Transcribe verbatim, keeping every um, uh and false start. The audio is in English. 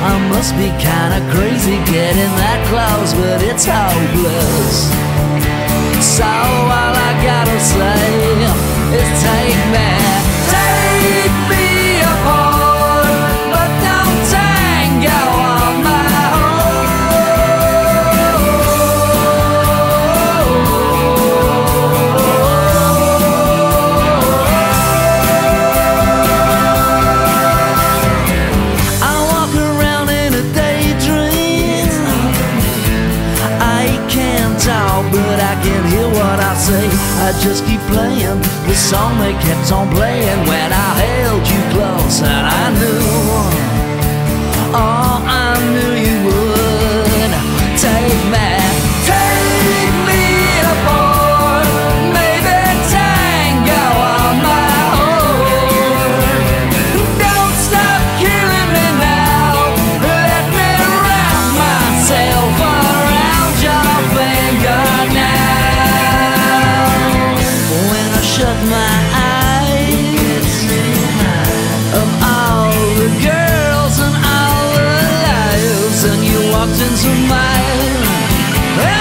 I must be kinda crazy getting that close, but it's hopeless. So all I gotta say is take me, take me apart, but don't tango on my but I can hear what I say. I just keep playing the song that kept on playing when I held you close, and I knew, oh, I knew you would take me, take me apart, maybe tango on my own. Don't stop killing me now, let me wrap myself around your finger. Shut my eyes of all the girls and all the lives, and you walked into my